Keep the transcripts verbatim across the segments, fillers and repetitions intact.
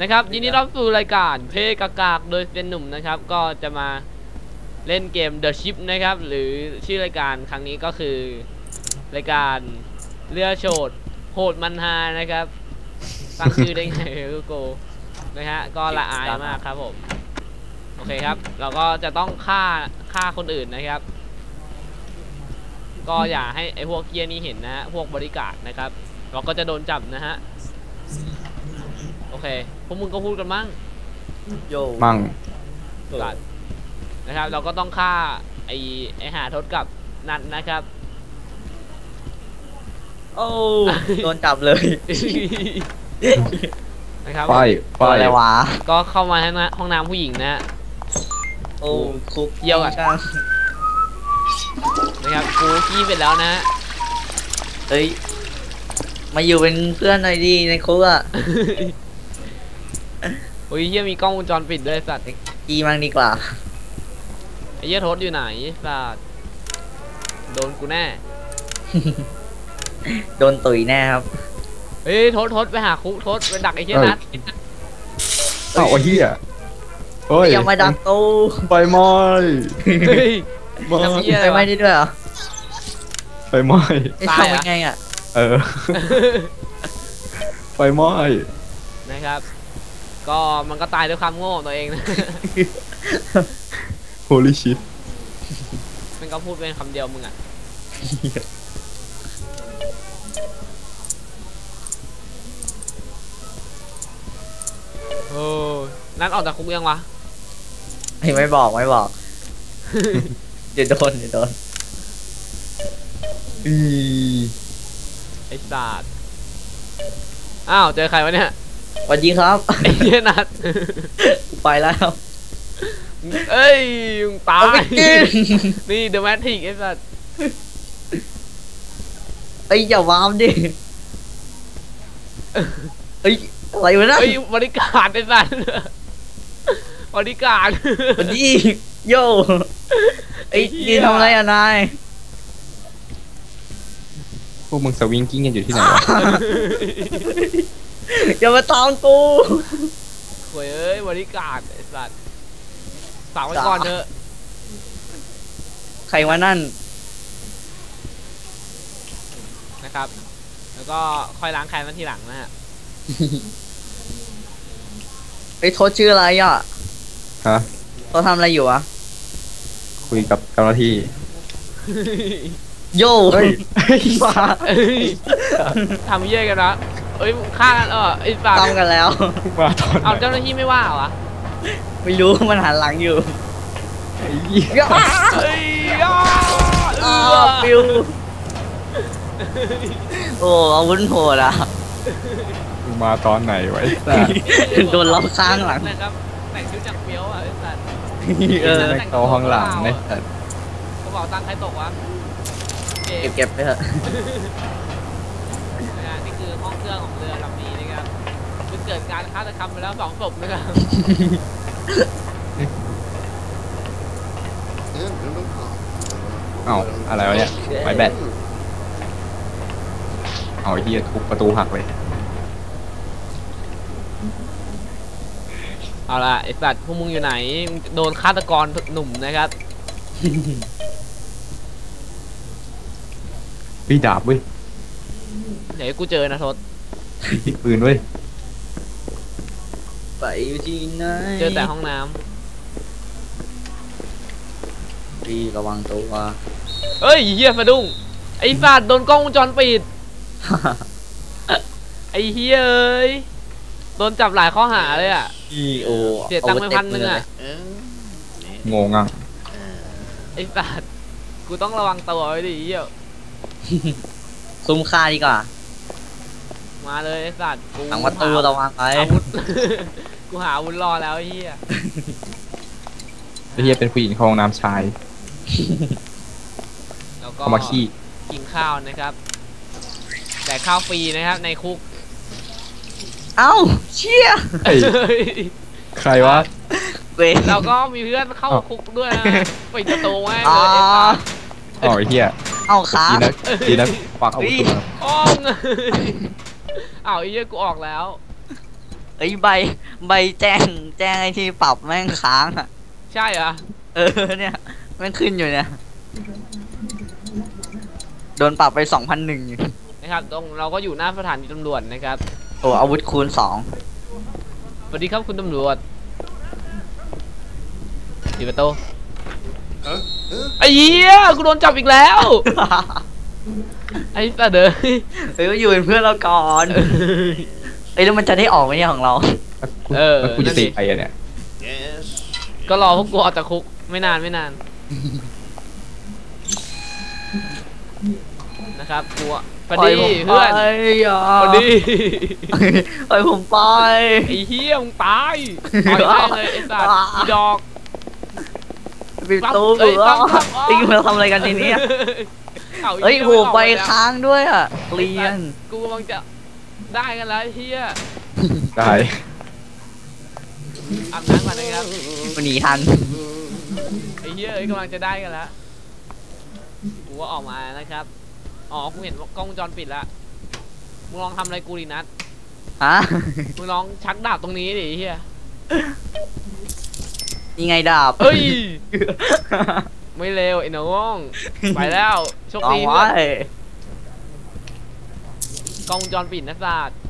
นะครับยินดีต้อนรับสู่รายการเพกากากโดยเป็นหนุ่มนะครับก็จะมาเล่นเกม The Ship นะครับหรือชื่อรายการครั้งนี้ก็คือรายการเรือโฉดโหดมันฮานะครับตั้งชื่อได้ไงกูโกนะฮะก็ละอายมากครับผมโอเคครับเราก็จะต้องฆ่าฆ่าคนอื่นนะครับก็อย่าให้ไอพวกเกียร์นี้เห็นนะฮะพวกบริการนะครับเราก็จะโดนจับนะฮะโอเคพวกมึงก็พูดกันมั่งโยมั่งสัตว์นะครับเราก็ต้องฆ่าไอไอหาทศกับนัดนะครับโอ้โดนจับเลยนะครับไปไปอะไรวะก็เข้ามาในห้องน้ำผู้หญิงนะโอ้คุกเยี่ยวกันนะครับกูขี้ไปแล้วนะเฮ้ยมาอยู่เป็นเพื่อนหน่อยดีในคุกอ่ะโอ้ยเฮียมีกล้องวงจรปิดด้วยสัตว์กีมั่งดีกว่าไอ้เฮียทศอยู่ไหนสัตว์โดนกูแน่โดนตุ๋ยแน่ครับเฮ้ยทศทศไปหาคุกทศไปดักไอ้เฮียนัดอ้าวไอ้เฮียเฮ้ยยังไม่ดักตู้ไฟไหม้เฮ้ยไฟไหม้ได้ด้วยเหรอไฟไหม้ตายยังไงอ่ะเออไฟไหม้นะครับก็มันก็ตายด้วยความโง่ตัวเองนะโฮลิชิตมันก็พูดเป็นคำเดียวมึงอ่ะโอ้นัดออกจากคุกยังวะไม่บอกไม่บอกเดี๋ยวโดนเดี๋ยวโดนอีไอ้สัตว์อ้าวเจอใครวะเนี่ยสวัสดีครับไอ้เหี้ยนัดไปแล้วเอ้ยตายนี่เดอะแมทริกไอ้สัตว์ไอ้อย่าวามดิเฮ้ยอะไรวะนะเฮ้ยบริการไอ้สัตว์บริการวันนี้โย่ไอ้นี่ทำอะไรอ่ะนายพวกมึงสวิงกิ้งกันอยู่ที่ไหนวะอย่ามาตามกูโว้ยเอ้ยบริการไอ้สัตว์ฝากไว้ก่อนเถอะใครวะนั่นนะครับแล้วก็ค่อยล้างแค้นมันทีหลังนะฮะไอ้โทษชื่ออะไรอ่ะฮะเขาทำอะไรอยู่วะคุยกับเจ้าหน้าที่โย่เฮ้ยมาทำเยี่ยกันนะเอ้ยฆ่ากันเออไอ้สัตว์ทำกันแล้วมาตอนเอาเจ้าหน้าที่ไม่ว่าเหรอไม่รู้มันหันหลังอยู่ไอ้ยี่เฮ้ยอ้าวปิวโอ้อาวุธโหดอ่ะมาตอนไหนไว้โดนล็อกข้างหลังนะครับแต่งชุดจักรเปี้ยวอ่ะไอ้สัตว์เออโตข้างหลังไอ้สัตว์กระเป๋าตังค์ใครตกวะเก็บเก็บไปเถอะนี่คือห้องเครื่องของเรือลำนี้นะครับคือเกิดการฆาตกรรมไปแล้วสองศพนะครับเอ้าอะไรวะเนี่ยไม้แบตเอาไอ้เหี้ยทุบประตูหักเลยเอาล่ะไอ้สัตว์พวกมึงอยู่ไหนโดนฆาตกรหนุ่มนะครับพี่ดาบเว้ยเดี๋ยวกูเจอนะทศติดปืนเว้ยไปอยู่ที่ไหนเจอแต่ห้องน้ำพี่ระวังตัวเฮ้ยเฮียสะดุ้งไอ้สัตว์โดนกล้องวงจรปิดไอ้เฮียเอ้ยโดนจับหลายข้อหาเลยอ่ะโอ้เสียตังค์ไปพันหนึ่งอ่ะงงอ่ะไอ้สัตว์กูต้องระวังตัวไว้ดิเฮียซุ่มฆ่าดีกว่ามาเลยไอ้สัตว์กูหลังประตูระวังไปกูหาอาวุธรอแล้วไอ้เฮียไอ้เฮียเป็นผู้หญิงห้องน้ำชายแล้วก็มาขี้กินข้าวนะครับแต่ข้าวฟรีนะครับในคุกเอ้าเชี่ยใครวะเราก็มีเพื่อนเข้าคุกด้วยนะปิดประตูไว้เลยอ๋อไอ้เฮียเอาขาดีนะดีนะปักเอาตัวอ้องอ้าวไอ้เหี้ยกูออกแล้วเอ้ยใบใบแจ้งแจ้งไอ้ที่ปรับแม่งค้างอ่ะใช่เหรอเออเนี่ยแม่งขึ้นอยู่เนี่ยโดนปรับไปสองพันหนึ่งนะครับตรงเราก็อยู่หน้าสถานีตำรวจนะครับโอ้อาวุธคูณสองสวัสดีครับคุณตำรวจดีประตูไอ้เหี้ยกูโดนจับอีกแล้ว ไอ้สัตว์เด้อเฮ้ยอยู่เป็นเพื่อนเราก่อนเอ้ยแล้วมันจะได้ออกไหมเนี่ยของเราเออแล้วกูจะตีใครอะเนี่ยก็รอพวกกูออกจากคุกไม่นานไม่นานนะครับกูอะพอดีเพื่อนไปอย่าพอดีปล่อยผมไปไอ้เหี้ยมึงตายต่อยแม่งเลยไอ้สัตว์อีดอกปิดประตูเอ้ยเหรตั้องตั้งอ๋อไอ้มาทำอะไรกันทีนี้อาเฮ้ยหี้โหม่ออกไปแล้วค้างด้วยอ่ะเกลียนกูกำลังจะได้กันแล้วไอ้เฮียได้อาบน้ำก่อนนะครับมันหนีทันไอ้เฮียเอ้ยกำลังจะได้กันแล้วกูก็ออกมานะครับอ๋อกูเห็นว่ากล้องวงจรปิดแล้วมึงลองทำอะไรกูดินัทฮะมึงลองชักดาบตรงนี้ดิไอ้เฮียนี่ไงดาบเฮ้ยไม่เร็วไอ้น้องไปแล้วโชคลองดีไว้เพื่อนกล้องวงจรปิดนะศาสตร์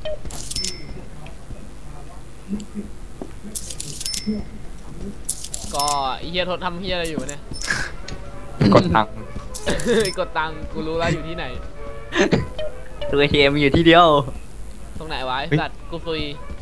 ก็ไอ้เฮียทดทำเฮียอะไรอยู่วะเนี่ยกดตังค์กดตังค์กูรู้แล้วอยู่ที่ไหนตัวเทมอยู่ที่เดียวตรงไหนวะไอ้สัตว์กูฟรี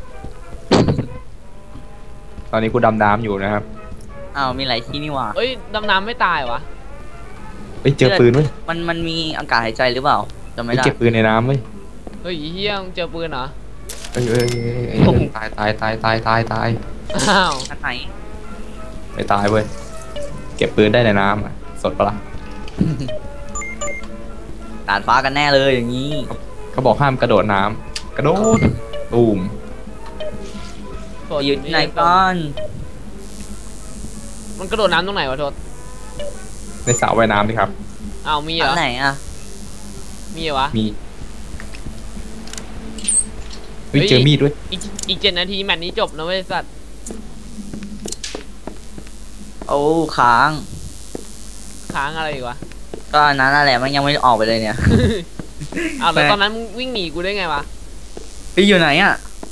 ตอนนี้กูดำน้ำอยู่นะครับอ้าวมีหลายที่นี่หว่าเอ้ยดำน้ำไม่ตายวะเอ้ยเจอปืนเว้ยมันมันมีอากาศหายใจหรือเปล่าจำไม่เอ้ยได้เก็บปืนในน้ำเว้ยเฮ้ยไอ้เฮียมึงเจอปืนเหรอเอ้ยเอ้ยเอ้ยเอ้ยเอ้ยตายตายตายตายตายตายอ้าวอันไหนไม่ตายเว้ยเก็บปืนได้ในน้ำอะสดปะล่ะดาดฟ้ากันแน่เลยอย่างนี้เขาบอกห้ามกระโดดน้ำกระโดดตูมโทษอยู่ที่ไหนก่อนมันกระโดดน้ำตรงไหนวะโทษในสระว่ายน้ำดิครับอ้าวมีเหรอัอนไหนอ่ะมีเหรอวะมีเฮ้ยเฮ้ยเจอมีดด้วยอีกอีกเจ็ดนาทีแมตช์นี้จบนะเว้ยไอ้สัตว์โอ้ค้างค้างอะไรอีกวะก็อันนั้นนั่นแหละมันยังไม่ออกไปเลยเนี่ยอ้าวแล้วแม่ตอนนั้นมึงวิ่งหนีกูได้ไงวะพี่อยู่ไหนอ่ะ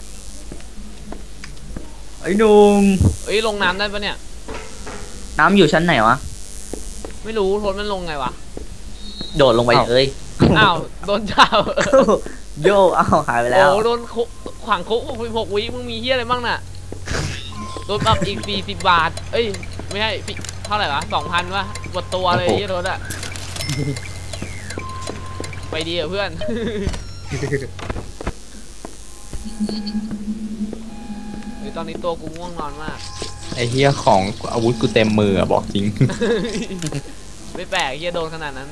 ไอ้หนุ่มเอ้ยลงน้ำได้ปะเนี่ยน้ำอยู่ชั้นไหนวะไม่รู้โทษมันลงไงวะโดดลงไปเลยอ้าวโดนจับโย่อ้าวหายไปแล้วโอ้โดนคุกขวางคุกหกสิบหกวิมึงมีเฮียอะไรบ้างน่ะโดนปรับอีกสี่สิบบาท เอ้ยไม่ใช่พี่เท่าไหร่วะสองพันวะหมดตัวเลยโอ้โหเฮียโดนอะไปดีอะเพื่อน เฮ้ยตอนนี้ตัวกูง่วงนอนมากไอ้เฮียของอาวุธกูเต็มมืออะบอกจริงไม่แปลกเฮียโดนขนาดนั้น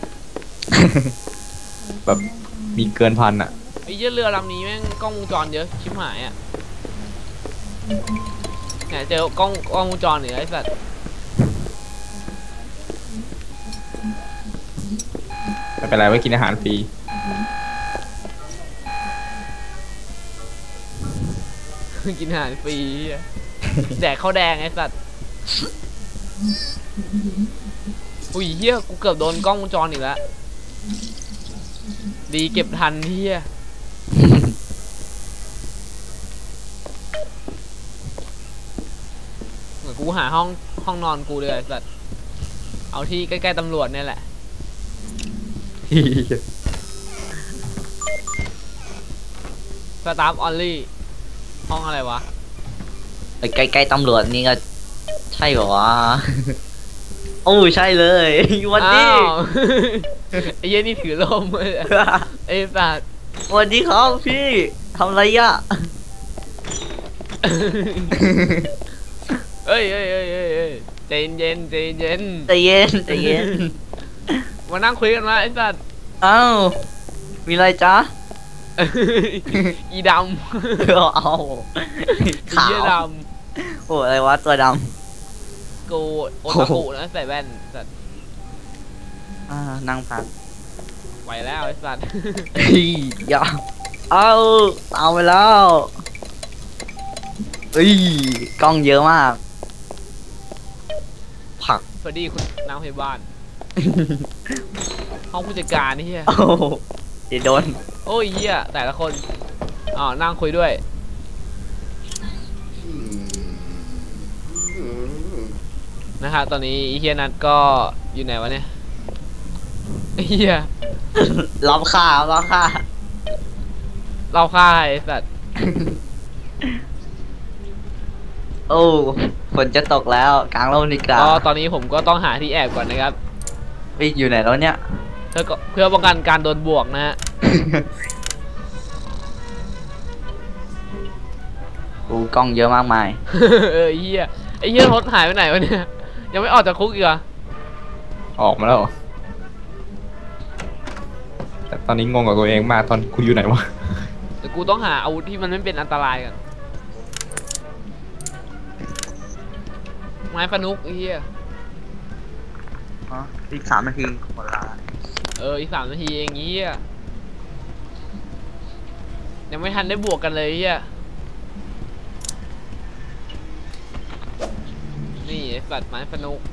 แบบมีเกินพันอะไอ้เหี้ยเรือลำนี้แม่งกล้องวงจรเยอะชิบหายอ่ะเนี่ยเจอกล้องกล้องวงจรเนี่ยไอ้สัตว์ไม่เป็นไรไว้กินอาหารฟรีกินอาหารฟรีเหี้ยแดกข้าวแดงไอ้สัตว์อุ้ยเฮียกูเกือบโดนกล้องวงจรอีกแล้วดีเก็บทันเฮียเหมือนกูหาห้องห้องนอนกูเลยไอ้สัตว์เอาที่ใกล้ๆตำรวจเนี่ยแหละสตาฟออลลี่ห้องอะไรวะไปใกล้ๆตำรวจนี่ก็ใช่เหรอวะ โอ้ใช่เลย วันนี้อ้าว ไอ้เหี้ยนี่ถือลมเลยไอ้สัตว์วันนี้ครับพี่ทำอะไรอ่ะเอ้ยเอ้ยเอ้ยเอ้ยเอ้ยใจเย็นใจเย็นใจเย็นใจเย็นมานั่งคุยกันมาไอ้สัตว์เอ้ามีอะไรจ๊ะอีดเอาำอีขาวเหี้ยดโอ้อะไรวะตัวดำกูโอตาคุนะใส่แว่นสัตว์ำอ่านั่งพักไปแล้วไอ้สัตว์เฮ้ยอย่าเอาเอาไปแล้วเอ้ยกล้องเยอะมาก ผักสวัสดีคุณนางพยาบาล ห้องผู้จัดการนี่เฮียโอ้โหเดี๋ยวโดนโอ้ยเฮียแต่ละคนอ๋อนั่งคุยด้วยนะครับตอนนี้อีเฮียนัทก็อยู่ไหนวะเนี่ยเฮียล้อมข่าวล้อมข่าเราฆ่าไอ้สัตว์โอ้ฝนจะตกแล้วกลางร่มดีกว่าก็ตอนนี้ผมก็ต้องหาที่แอบก่อนนะครับเฮ้ยอยู่ไหนแล้วเนี่ยเพื่อก็เพื่อป้องกันการโดนบวกนะฮะโอ้กล้องเยอะมากมายเออไอ้เฮียไอ้เฮียรถหายไปไหนวะเนี่ยยังไม่ออกจากคุกอีกเหรอออกมาแล้วเหรอแต่ตอนนี้งงกับตัวเองมากตอนกูอยู่ไหนวะแต่กูต้องหาอาวุธที่มันไม่เป็นอันตรายกันไม้ฟนุกไอ้เฮียอ๋ออีกสามนาทีหมดเวลาเอออีกสามนาทีเองเฮียยังไม่ทันได้บวกกันเลยเฮียนี่ไอ้สัตว์ไม้ฟนุก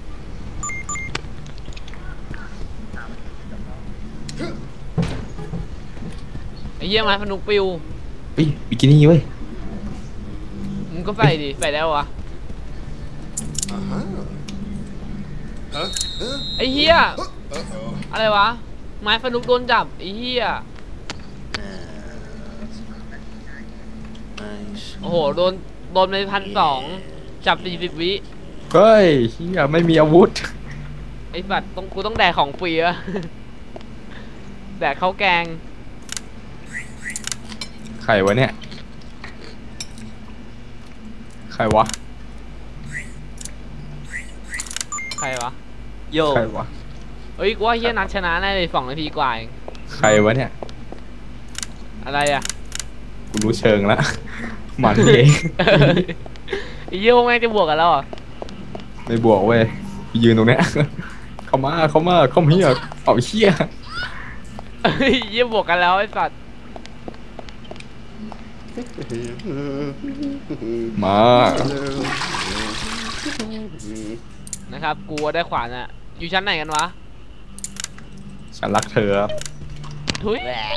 ไอ้เฮียไม้ฟนุกปิวเฮ้ยบิกินี่เว้ยมึงก็ใส่ดิใส่ได้วะไอ้เฮียอะไรวะไม้ฟนุกโดนจับไอ้เฮียโอ้โหโดนโดนไปพันสองจับสี่สิบวิเฮ้ยเฮียไม่มีอาวุธไอ้สัตว์ต้องกูต้องแดกของฟรีอะ แดกข้าวแกงใครวะเนี่ยใครวะใครวะโยใครวะเฮ้ยกูว่าเฮียนัดชนะแน่เลยสองนาทีกว่าเองใครวะเนี่ยอะไรอะกูรู้เชิงแล้ว มันเองไอ้เฮียพวกแม่งจะบวกกันแล้วเหรอ่ะไม่บวกเว้ยกูยืนตรงเนี้ย เข้ามาเข้ามาเข้ามาเฮียเอาเฮียเฮ้ยเฮียบวกกันแล้วไอ้สัตว์มานะครับกูว่าได้ขวานอะอยู่ชั้นไหนกันวะฉันรักเธอครับทุยแหวะ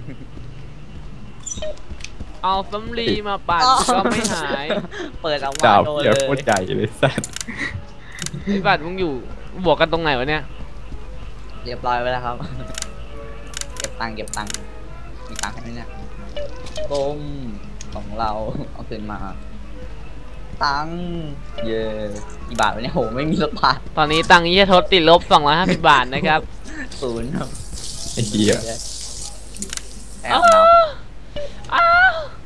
เอาสำลีมาปั่นก็ไม่หายเปิดออกมาดาวโดนเฮียเลโคตรยใหญ่เลยสัสไอ้สัตว์มึงอยู่บวกกันตรงไหนวะเนี่ยเรียบร้อยไปแล้วครับ เก็บตังค์เก็บตังค์มีตังค์ไหมเนี่ยก้มของเราเอาคืนมา ตังค์เย่กี่บาทวะเนี่ยโหไม่มีสักบาทตอนนี้ตังค์เฮียทศติดลบสองร้อยห้าสิบบาทนะครับศูนย์ครับไอ้เฮียแอบนับอ้าว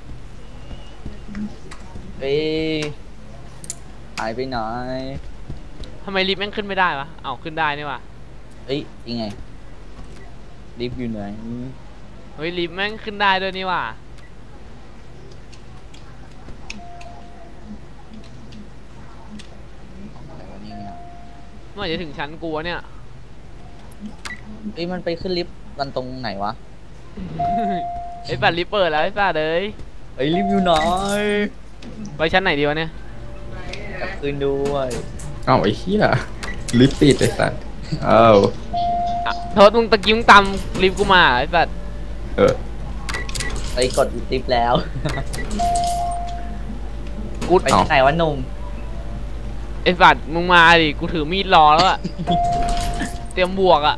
เอ้ยหายไปไหนทำไมลิฟต์แม่งขึ้นไม่ได้วะเอาขึ้นได้นี่วะเอ้ยยังไงลิฟต์อยู่ไหนเฮ้ยลิฟต์แม่งขึ้นได้ด้วยนี่วะอะไรวะเนี่ยเมื่อไหร่จะถึงชั้นกูวะเนี่ยเอ้ยมันไปขึ้นลิฟต์กันตรงไหนวะไอ้สัตว์ลิฟต์เปิดแล้วไอ้สัตว์เอ้ยเอ้ยลิฟต์อยู่ไหนไปชั้นไหนดีวะเนี่ยกลับคืนด้วยเอ้าไอ้เฮียลิฟต์ติดไอ้สัสเอ้าอ่ะโทษมึงตะกี้มึงตามลิฟต์กูมาไอ้สัตว์เออเอ้ยกดลิฟต์แล้วกูไปที่ไหนวะหนุ่มไอ้สัตว์มึงมาดิกูถือมีดรอแล้วอะ เตรียมบวกอะ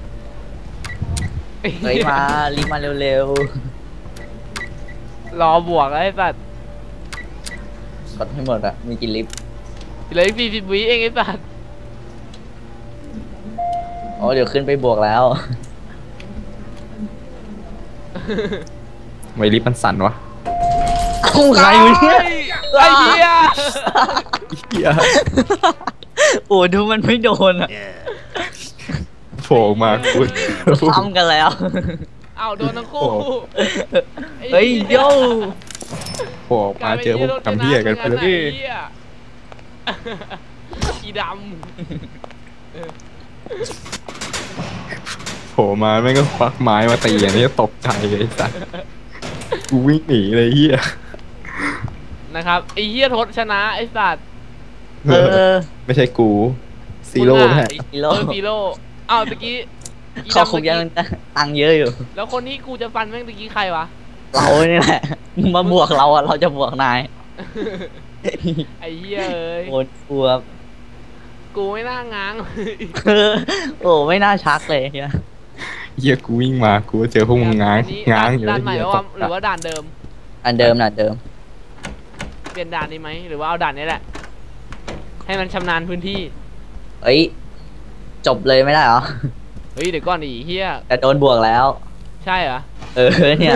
เฮ้ยมารีบมาเร็วรอบวกแล้วไอ้สัตว์ๆกดให้หมดอะมีกี่ลิฟต์เหลืออีกสี่สิบวิเองไอ้สัตว์อ๋อเดี๋ยวขึ้นไปบวกแล้วไวลิฟต์มันสั่นวะเอ้าใครวะเนี่ยไอ้เหี้ยเฮียโอ้ดูมันไม่โดนอะโผล่มาคุณซ้ำกันแล้วอ้าวโดนทั้งคู่เฮ้ยโย่โผล่มาเจอพวกทำเฮียกันไปเลยไอ้เหี้ยอีดโผล่มาแม่งก็ควักไม้มาตีอย่างนี้ตกใจเลยไอ้สัสกูวิ่งหนีเลยเฮียำนะครับไอ้เฮียทศชนะไอ้สัตว์เออไม่ใช่กูซีโร่มึงแม่อะซีโร่เออซีโร่อ้าวตะกี้อีเขาดำคงตะยังกี้ตังค์เยอะอยู่แล้วคนที่กูจะฟันแม่งตะกี้ใครวะเราเนี่ยแหละมึงมาบวกเราอ่ะเราจะบวกนายไอ้เหี้ยเอ้ยโอนบวกกูไม่น่าง้างเออโอ้ไม่น่าชักเลยเฮียเฮียกูวิ่งมากูก็เจอพวกมึงง้างอันนี้ง้างด่านอยู่ด่านใหม่เฮียแล้วตวะกหรือว่าด่านเดิมอันเดิมน่ะเดิมเปลี่ยนด่านนี้ไหมหรือว่าเอาด่านนี้แหละ ให้มันชำนาญพื้นที่เอ้ยจบเลยไม่ได้เหรอเฮ้ยเดี๋ยวก่อนดิเฮียแต่โดนบวกแล้วใช่เหรอเออเนี่ย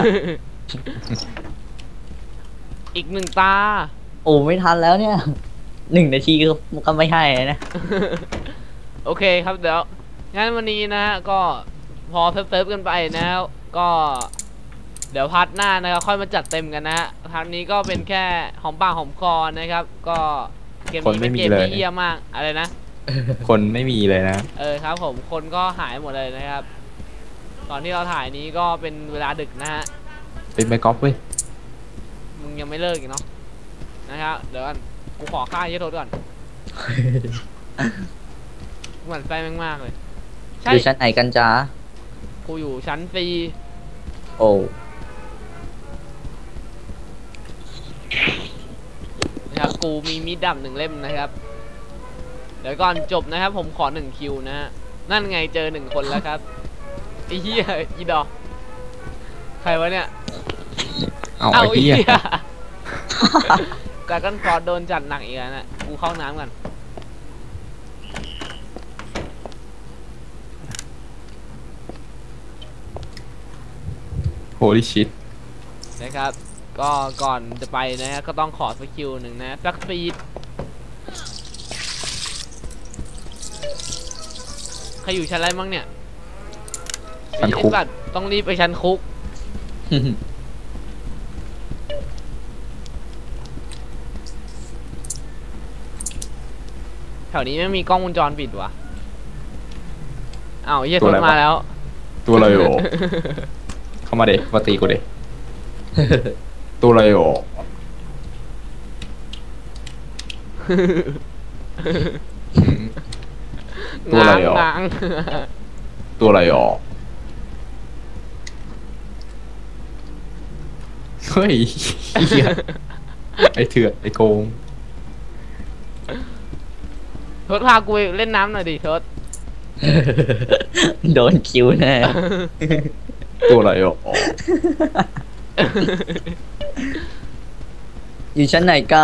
อีกหนึ่งตาโอ้ไม่ทันแล้วเนี่ยหนึ่งนาทีก็ก็ไม่ให้นะโอเคครับเดี๋ยวงั้นวันนี้นะฮะก็พอเซิร์ฟๆกันไปนะครับก็ เดี๋ยวพาร์ทหน้านะครับค่อยมาจัดเต็มกันนะฮะพาร์ทนี้ก็เป็นแค่หอมปากหอมคอนะครับ ก็เกมนี้เป็นเกมที่เยี่ยมมากอะไรนะคนไม่มีเลยนะเออครับผมคนก็หายหมดเลยนะครับ ตอนที่เราถ่ายนี้ก็เป็นเวลาดึกนะฮะเป็นไมค์กอล์ฟเว้ยมึงยังไม่เลิกอีกเนาะนะครับเดี๋ยวกันกูขอค่าเยอะโทษก่อนกูหมั่นไส้แม่งมากเลยอใช่ยู่ชั้นไหนกันจ้ากูอยู่ชั้นซีโอ้นะครับกูมีมีดดับหนึ่งเล่มนะครับ เดี๋ยวก่อนจบนะครับ ผมขอหนึ่งคิวนะฮะนั่นไงเจอหนึ่งคนแล้วครับไอ้เหี้ยอีดอกใครวะเนี่ยเอาไอ้เหี้ยการกันฟอร์ดโดนจัดหนักอีกแล้วนะกูเข้าน้ำกันโฮลิชิตนะครับ ก็ก่อนจะไปนะฮะก็ต้องขอสกิลหนึ่งนะสักฟีดใครอยู่ชั้นอะไรมั้งเนี่ยชั้นคุกไอ้สัตว์ต้องรีบไปชั้นคุก แถวนี้ไม่มีกล้องวงจรปิดวะอ้าวเฮียตัโทวรอะไรวะมาแล้วตัวอะไรโอ เข้ามาเด็กมาตีกูเด็กตัวอะไรโอ ตัวอะไรอ่ะง้างตัวอะไรโอเฮ้ยเหี้ยไอ้เถื่อนไอ้โกงทศพากูไปเล่นน้ำหน่อยดิทศโดนคิวแน่ตัวอะไรโออยู่ชั้นไหนกัน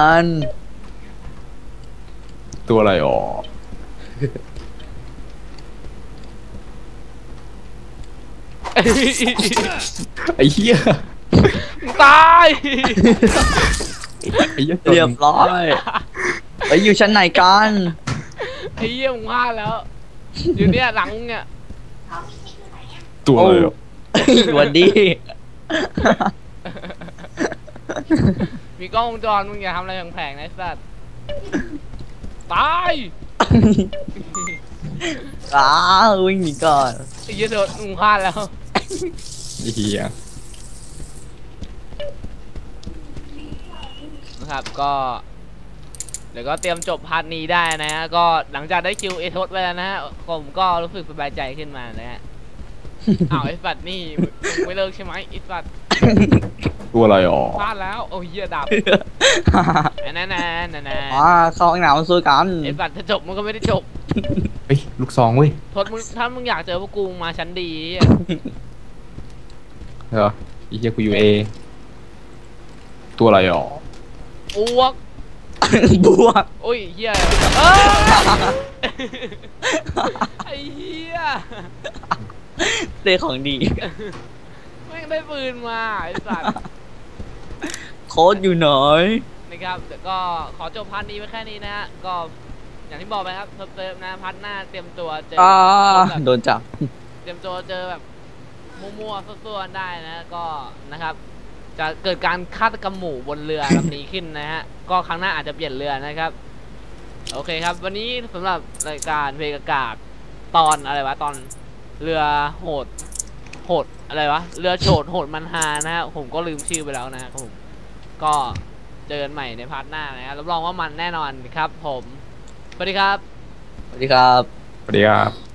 ตัวอะไรโอไอ้เหี้ยตายไอ้เหี้ยเรียบร้อยไปอยู่ชั้นไหนกันไอ้เหี้ยมึงพลาดแล้ว อยู่เนี่ยหลังมึงเนี่ยตัวอะไรโอสวัสดีมีกล้องวงจรมึงอย่าทำอะไรแผลงๆนะไอ้สัตว์ตายอ้าววิ่งหนีก่อนไอ้เหี้ยทศมึงพลาดแล้วไอ้เหี้ยนะครับก็เดี๋ยวก็เตรียมจบพาร์ทนี้ได้นะฮะก็หลังจากได้คิวเอทศไปแล้วนะฮะผมก็รู้สึกสบายใจขึ้นมานะฮะ อ้าวไอ้สัตว์นี่มึงไม่เลิกใช่ไหมไอ้สัตว์ตัวอะไรโอพลาดแล้วโอ้ยเหี้ยดับแน่แน่แน่แน่แน่อ่าเข้าห้องน้ำสู้กันไอ้สัตว์จะจบมันก็ไม่ได้จบเฮ้ยลูกซองเว้ยทศมึงถ้ามึงอยากเจอพวกกูมึงมาชั้นดีอะเหรอไอ้เหี้ยกูอยู่เอตัวอะไรโออ้วกบวกโอ้ยเหี้ยเอ้ยไอ้เหี้ยเรื่องของดีแม่งได้ปืนมาไอ้สัตว์โค้ดอยู่ไหนนะครับเดี๋ยวก็ขอจบพาร์ทนี้ไว้แค่นี้นะฮะก็อย่างที่บอกไปครับเติมๆนะพาร์ทหน้าเตรียมตัวเจออ่าคนแบบโดนจับเตรียมตัวเจอแบบมั่วๆซั่วๆได้นะก็นะครับ จะเกิดการฆาตกรรมหมู่บนเรือลำนี้ขึ้นนะฮะก็ครั้งหน้าอาจจะเปลี่ยนเรือนะครับโอเคครับ วันนี้สำหรับรายการเพลงอากาศตอนอะไรวะตอนเรือโหดโหดอะไรวะเรือโฉดโหดมันฮานะฮะผมก็ลืมชื่อไปแล้วนะครับผมก็เจอกันใหม่ในพาร์ทหน้านะครับรับรองว่ามันแน่นอนครับผมสวัสดีครับสวัสดีครับสวัสดีครับ